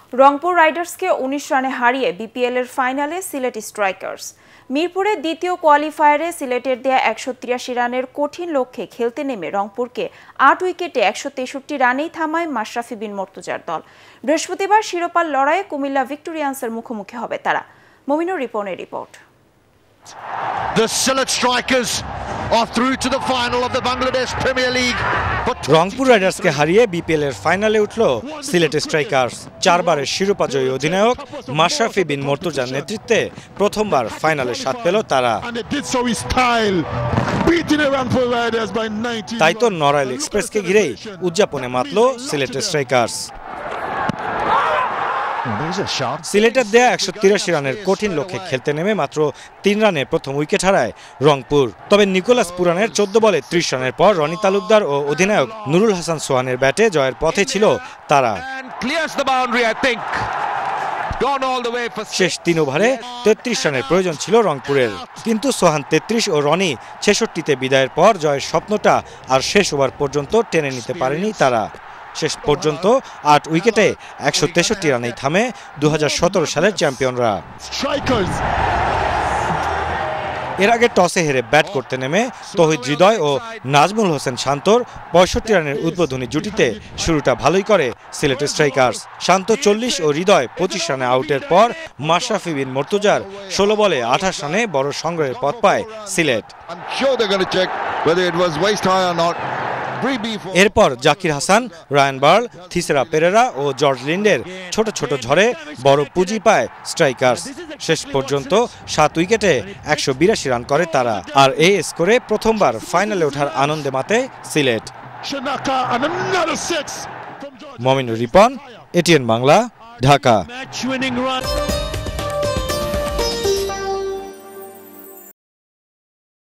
রংপুর রাইডার্সকে ১৯ রানে হারিয়ে বিপিএল এর ফাইনালে সিলেট স্ট্রাইকার্স। মিরপুরে দ্বিতীয় কোয়ালিফায়ারে সিলেটের দেয়া ১৮৩ রানের কঠিন লক্ষ্যে খেলতে নেমে রংপুরকে ৮ উইকেটে ১৬৩ রানেই থামায় মাশরাফি বিন মর্তুজার দল। বৃহস্পতিবার শিরোপার লড়াইয়ে কুমিল্লা ভিক্টোরিয়ান্সের মুখোমুখি হবে তারা। মমিনুর রিপনের report. The Sylhet Strikers are through to the final of the Bangladesh Premier League. Rangpur রাইডার্সকে হারিয়ে বিপিএল এর ফাইনালে উঠল সিলেট স্ট্রাইকার্স। চারবারের শিরোপাজয়ী অধিনায়ক মাশরাফি বিন মর্তুজার নেতৃত্বে প্রথমবার ফাইনালে স্বাদ পেল তারা। তাই তো নড়াইল এক্সপ্রেসকে ঘিরেই উদযাপনে মাতল সিলেট স্ট্রাইকার্স। সিলেটের দেয়া ১৮৩ রানের কঠিন লক্ষ্যে খেলতে নেমে মাত্র ৩ রানে প্রথম উইকেট হারায় রংপুর। তবে নিকোলাস পুরানের ১৪ বলে ৩০ রানের পর রনি তালুকদার ও অধিনায়ক নুরুল হাসান সোহানের ব্যাটে জয়ের পথে ছিল তারা। শেষ ৩ ওভারে ৩৩ রানের প্রয়োজন ছিল রংপুরের, কিন্তু সোহান ৩৩ ও রনি ৬৬-তে বিদায়ের পর জয়ের স্বপ্নটা আর শেষ ওভার পর্যন্ত টেনে নিতে পারেনি তারা। শেষ পর্যন্ত ৮ উইকেটে ১৬৩ রানেই থামে ২০১৭ সালের চ্যাম্পিয়নরা। এর আগে টসে হেরে ব্যাট করতে নেমে তৌহিদ হৃদয় ও নাজমুল হোসেন শান্তর ৬৫ রানের উদ্বোধনী জুটিতে শুরুটা ভালোই করে সিলেট স্ট্রাইকার্স। শান্ত ৪০ ও হৃদয় ২৫ রানে আউটের পর মাশরাফি বিন মর্তুজার ১৬ বলে ২৮ রানে বড় সংগ্রহের পথ পায় সিলেট। এরপর জাকির হাসান, রায়ান বার্ল, থিসেরা পেরেরা ও জর্জ লিন্ডের ছোট ছোট ঝড়ে বড় পুঁজি পায় স্ট্রাইকার্স। শেষ পর্যন্ত ৭ উইকেটে ১৮২ রান করে তারা। আর এই স্কোরে প্রথমবার ফাইনালে ওঠার আনন্দে মাতে সিলেট। মমিনুর রিপন, এটিএন বাংলা, ঢাকা।